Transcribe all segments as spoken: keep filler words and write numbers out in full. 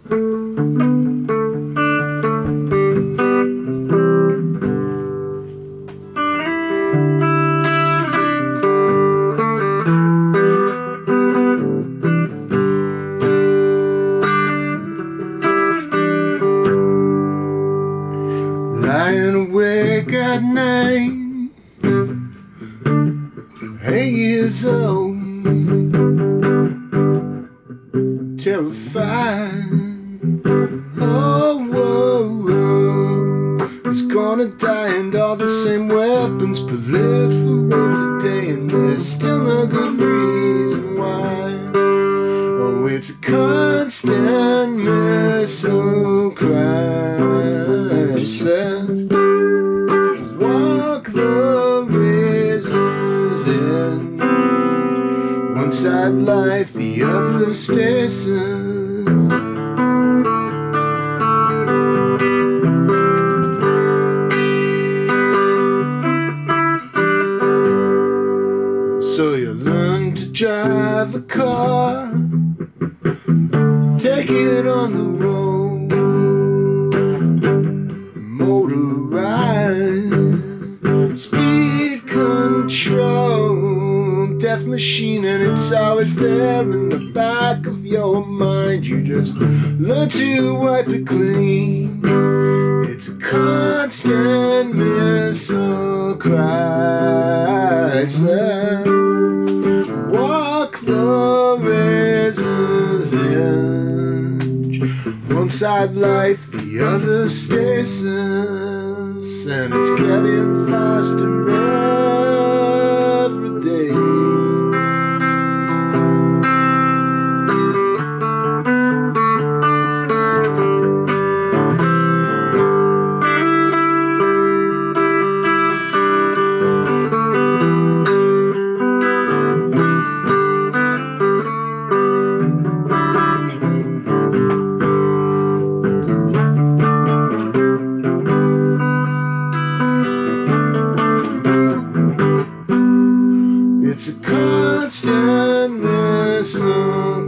Lying awake at night, eight years old, terrified. Oh, whoa, whoa. He's gonna die, and all the same weapons proliferate today, and there's still no good reason why. Oh, it's a constant missile crisis. Walk the reasons in. One side life, the other stasis. So you learn to drive a car, take it on the road, motorized, speed control, death machine, and it's always there in the back of your mind. You just learn to wipe it clean. It's a constant missile crisis. Walk the razor's edge. One side life, the other stasis, and it's getting faster every day. It's a constant missile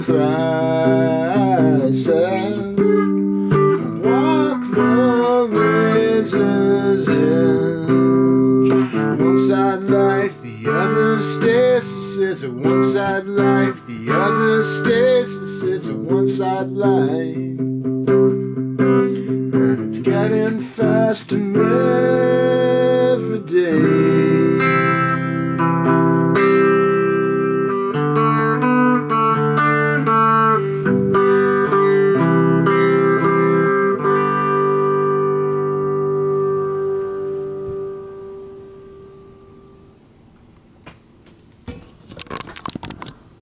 crisis. Walk the razor's edge. One side life, the other stasis. It's a one side life, the other stasis. It's a one side life, and it's getting faster.